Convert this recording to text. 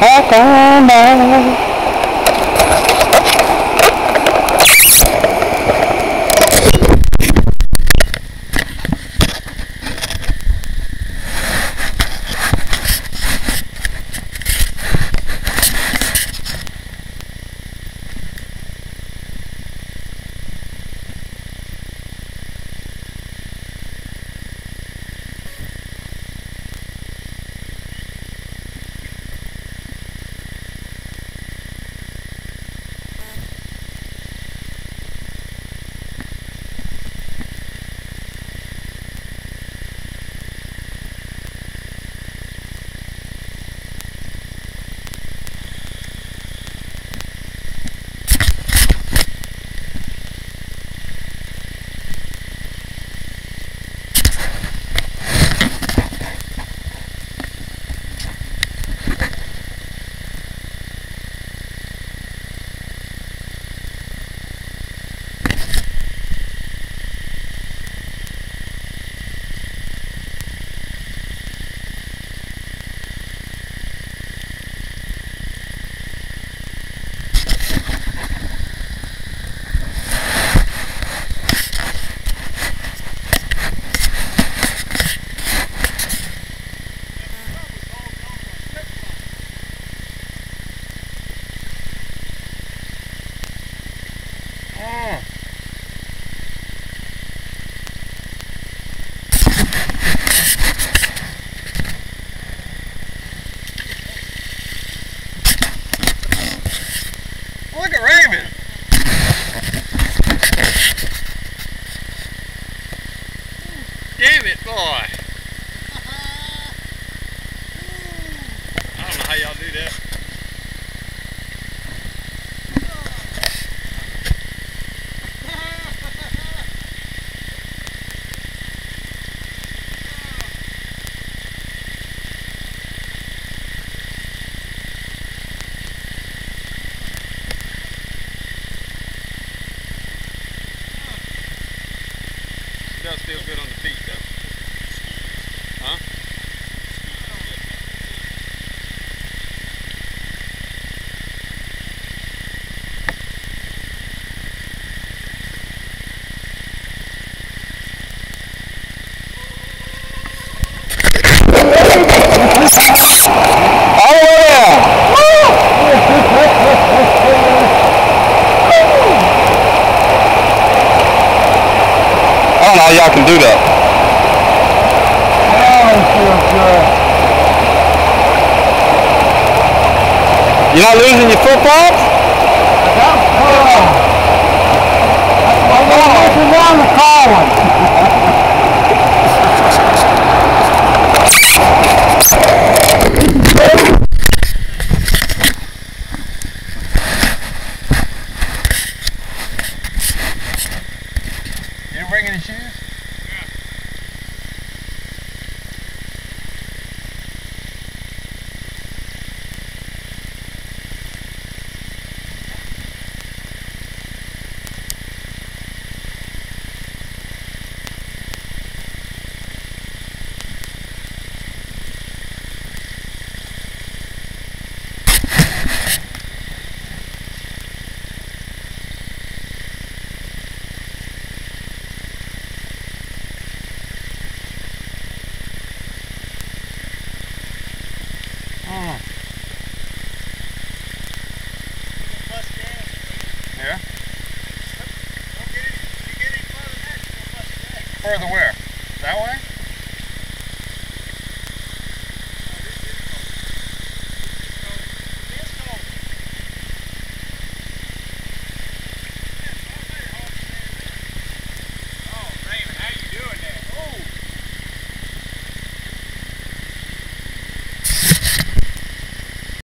back on back. Look at Raymond. Damn it, boy. I don't know how y'all do that. It does feel good on the feet though. Huh? All the way down. I don't know how y'all can do that. Oh, it feels good. You're not losing your foot pads? I'm looking down the column. You didn't bring any shoes? Mm.